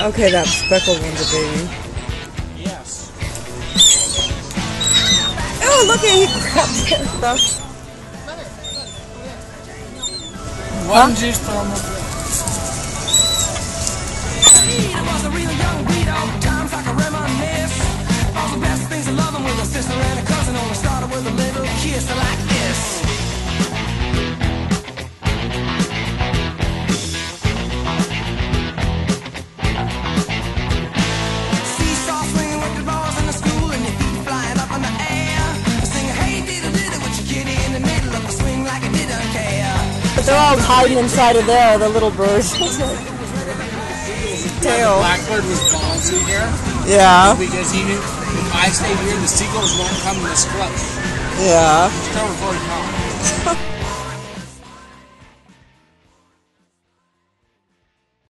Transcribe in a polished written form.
Okay, that speckled one's a baby. Yes. Oh, look at he grabbed their stuff. One Magisto on the They're all hiding inside of there, the little birds. Tail. Blackbird was balancing here. Yeah. Because he knew if I stayed here, the seagulls won't come in this clutch. Yeah. Still recording now.